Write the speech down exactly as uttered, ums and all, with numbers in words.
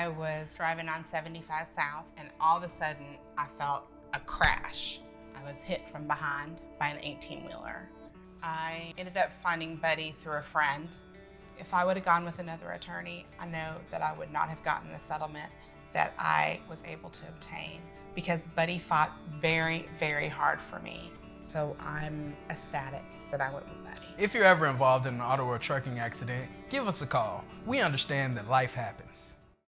was driving on seventy-five South, and all of a sudden I felt a crash. I was hit from behind by an eighteen-wheeler. I ended up finding Buddy through a friend. If I would have gone with another attorney, I know that I would not have gotten the settlement that I was able to obtain, because Buddy fought very, very hard for me. So I'm ecstatic that I went with Buddy. If you're ever involved in an auto or trucking accident, give us a call. We understand that life happens.